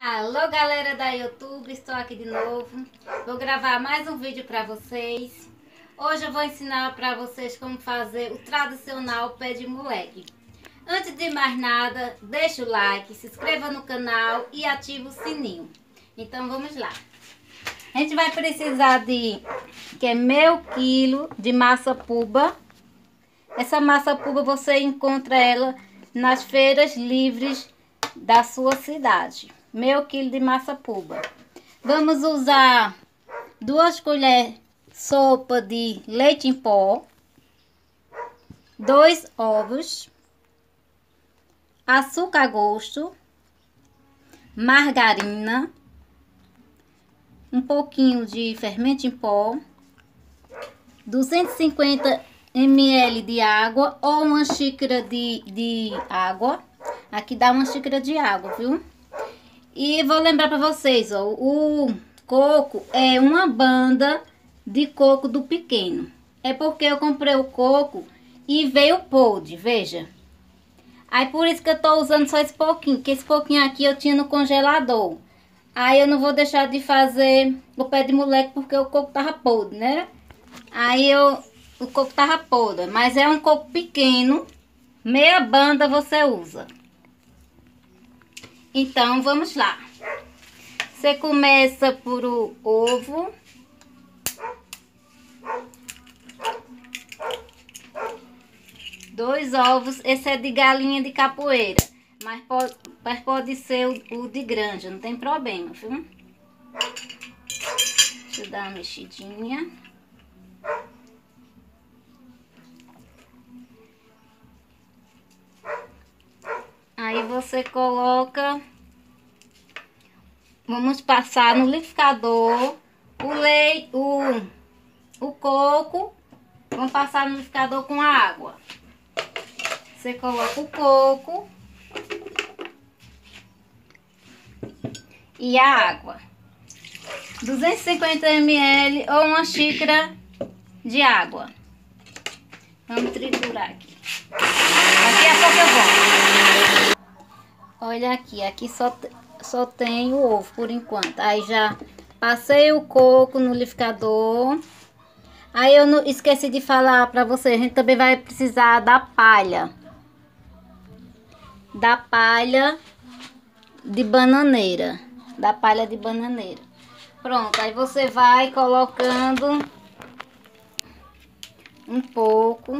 Alô galera da YouTube, estou aqui de novo. Vou gravar mais um vídeo para vocês. Hoje eu vou ensinar para vocês como fazer o tradicional pé de moleque. Antes de mais nada, deixa o like, se inscreva no canal e ativa o sininho. Então vamos lá. A gente vai precisar que é meio quilo de massa puba. Essa massa puba você encontra ela nas feiras livres da sua cidade. Meio quilo de massa puba. Vamos usar 2 colheres sopa de leite em pó, 2 ovos, açúcar a gosto, margarina, um pouquinho de fermento em pó, 250 ml de água ou uma xícara de água. Aqui dá uma xícara de água, viu? E vou lembrar para vocês, ó, o coco é uma banda de coco do pequeno. É porque eu comprei o coco e veio podre, veja. Aí por isso que eu tô usando só esse pouquinho, que esse pouquinho aqui eu tinha no congelador. Aí eu não vou deixar de fazer o pé de moleque porque o coco tava podre, né? O coco tava podre, mas é um coco pequeno, meia banda você usa. Então, vamos lá. Você começa por o ovo. Dois ovos. Esse é de galinha de capoeira. Mas pode ser o de granja, não tem problema, viu? Deixa eu dar uma mexidinha. Aí você coloca, vamos passar no liquidificador o coco, vamos passar no liquidificador com a água. Você coloca o coco e a água, 250 ml ou uma xícara de água. Vamos triturar aqui. Daqui a pouco eu volto. Olha aqui só tem o ovo por enquanto. Aí já passei o coco no liquidificador. Aí eu não esqueci de falar pra vocês, a gente também vai precisar da palha. Da palha de bananeira. Da palha de bananeira. Pronto, aí você vai colocando um pouco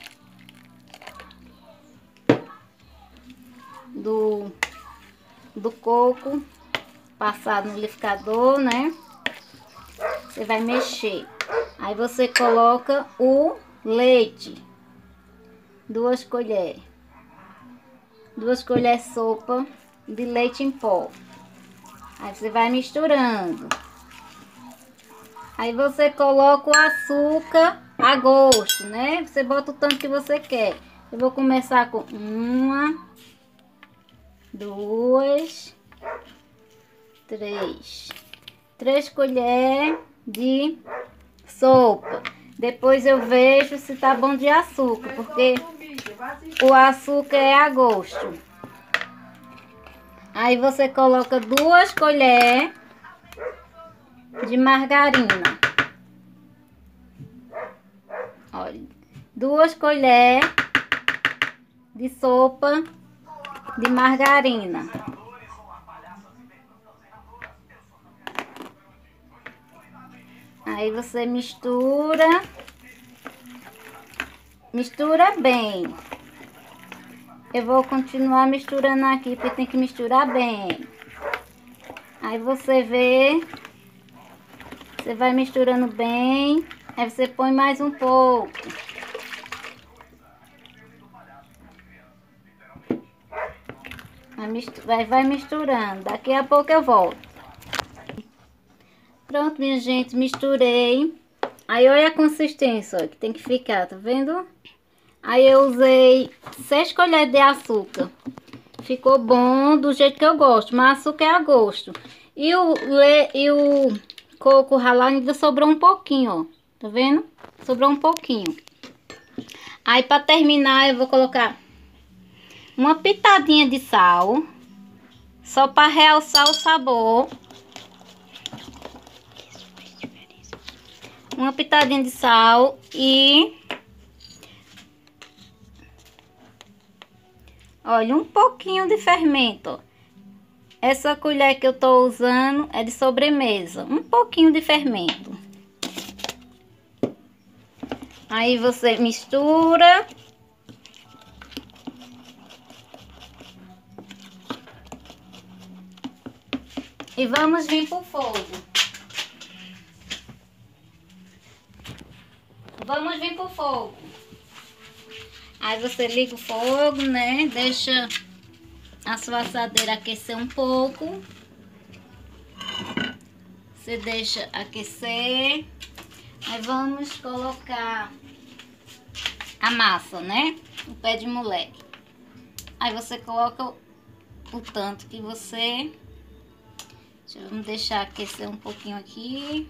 do coco passado no liquidificador, né? Você vai mexer. Aí você coloca o leite, 2 colheres. 2 colheres sopa de leite em pó. Aí você vai misturando. Aí você coloca o açúcar a gosto, né? Você bota o tanto que você quer. Eu vou começar com 1, 2, 3 colheres de sopa. Depois eu vejo se tá bom de açúcar, porque o açúcar é a gosto. Aí você coloca 2 colheres de margarina. Olha, 2 colheres de sopa de margarina. Aí você mistura bem. Eu vou continuar misturando aqui, porque tem que misturar bem. Aí você vai misturando bem. Aí você põe mais um pouco. Vai misturando. Daqui a pouco eu volto. Pronto, minha gente, misturei. Aí olha a consistência, ó, que tem que ficar, tá vendo? Aí eu usei 6 colheres de açúcar. Ficou bom do jeito que eu gosto, mas açúcar é a gosto. E o coco ralado ainda sobrou um pouquinho, ó. Tá vendo? Sobrou um pouquinho. Aí para terminar eu vou colocar uma pitadinha de sal. Só para realçar o sabor. Uma pitadinha de sal e... olha, um pouquinho de fermento. Essa colher que eu tô usando é de sobremesa. Um pouquinho de fermento. Aí você mistura. E vamos vir pro fogo. Vamos vir pro fogo. Aí você liga o fogo, né? Deixa a sua assadeira aquecer um pouco. Você deixa aquecer. Aí vamos colocar a massa, né? O pé de moleque. Aí você coloca o tanto que você... vamos deixar aquecer um pouquinho aqui.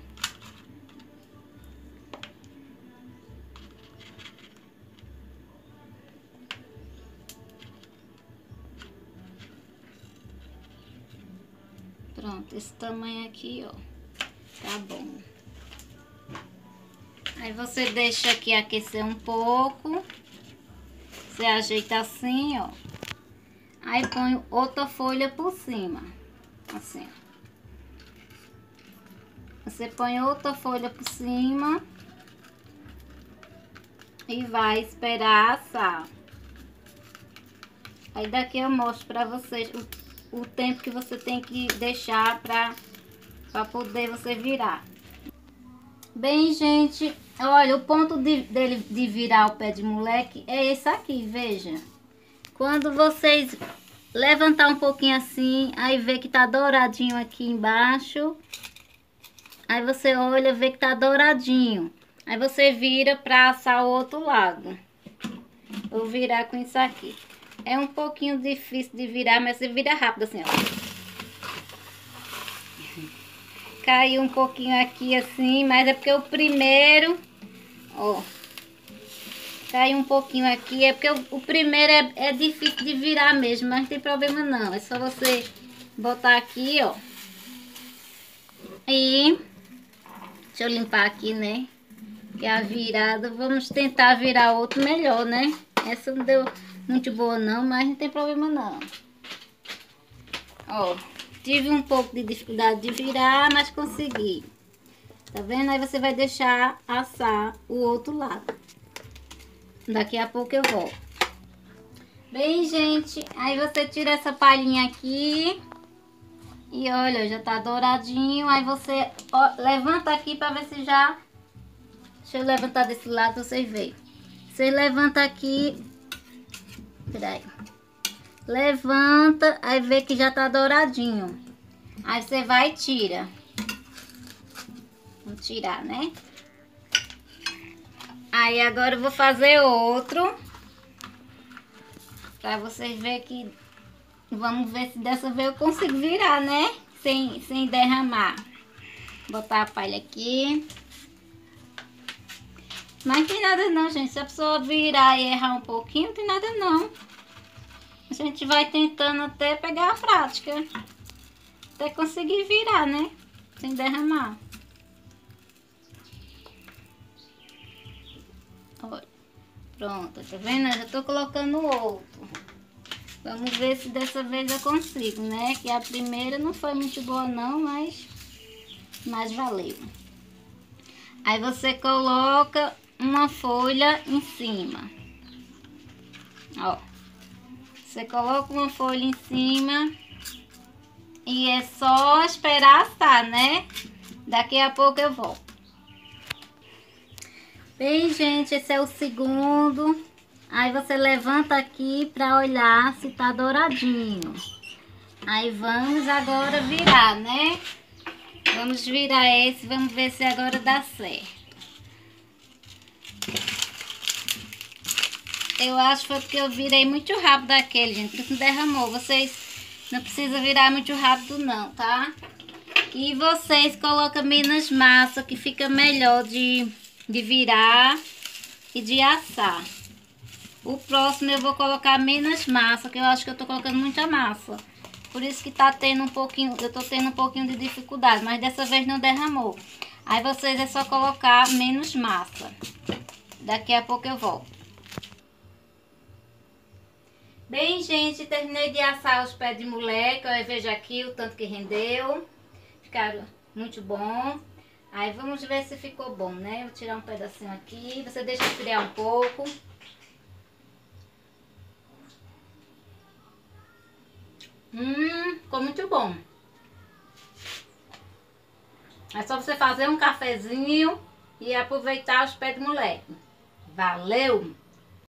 Pronto, esse tamanho aqui, ó, tá bom. Aí você deixa aqui aquecer um pouco. Você ajeita assim, ó. Aí põe outra folha por cima, assim. Você põe outra folha por cima e vai esperar assar. Aí daqui eu mostro pra vocês o tempo que você tem que deixar pra poder você virar. Bem, gente, olha, o ponto dele de virar o pé de moleque é esse aqui, veja. Quando vocês levantar um pouquinho assim, aí vê que tá douradinho aqui embaixo. Aí você olha, vê que tá douradinho. Aí você vira pra assar o outro lado. Vou virar com isso aqui. É um pouquinho difícil de virar, mas você vira rápido assim, ó. Caiu um pouquinho aqui assim, mas é porque o primeiro, ó, caiu um pouquinho aqui, é porque o primeiro é difícil de virar mesmo, mas não tem problema não. É só você botar aqui, ó. E deixa eu limpar aqui, né? Que é a virada. Vamos tentar virar outro melhor, né? Essa não deu muito boa não, mas não tem problema não. Ó, tive um pouco de dificuldade de virar, mas consegui. Tá vendo? Aí você vai deixar assar o outro lado. Daqui a pouco eu volto. Bem, gente, aí você tira essa palhinha aqui. E olha, já tá douradinho. Aí você levanta aqui pra ver se já... deixa eu levantar desse lado pra vocês verem. Você levanta aqui... peraí. Levanta, aí vê que já tá douradinho. Aí você vai e tira. Vamos tirar, né? Aí agora eu vou fazer outro. Pra vocês verem que... vamos ver se dessa vez eu consigo virar, né? Sem derramar. Vou botar a palha aqui. Mas não tem nada não, gente. Se a pessoa virar e errar um pouquinho, não tem nada não. A gente vai tentando até pegar a prática. Até conseguir virar, né? Sem derramar. Olha. Pronto, tá vendo? Eu já tô colocando outro. Vamos ver se dessa vez eu consigo, né? Que a primeira não foi muito boa não, mas valeu. Aí você coloca uma folha em cima. Ó. Você coloca uma folha em cima e é só esperar assar, né? Daqui a pouco eu volto. Bem, gente, esse é o segundo. Aí você levanta aqui pra olhar se tá douradinho. Aí vamos agora virar, né? Vamos virar esse, vamos ver se agora dá certo. Eu acho que foi porque eu virei muito rápido aquele, gente, porque não derramou. Vocês não precisam virar muito rápido não, tá? E vocês colocam menos massa, que fica melhor de virar e de assar. O próximo eu vou colocar menos massa, que eu acho que eu tô colocando muita massa. Por isso que tá tendo um pouquinho, eu tô tendo um pouquinho de dificuldade, mas dessa vez não derramou. Aí vocês é só colocar menos massa. Daqui a pouco eu volto. Bem, gente, terminei de assar os pés de moleque. Olha, veja aqui o tanto que rendeu. Ficaram muito bom. Aí vamos ver se ficou bom, né? Vou tirar um pedacinho aqui. Você deixa esfriar um pouco. Ficou muito bom. É só você fazer um cafezinho e aproveitar os pés de moleque. Valeu!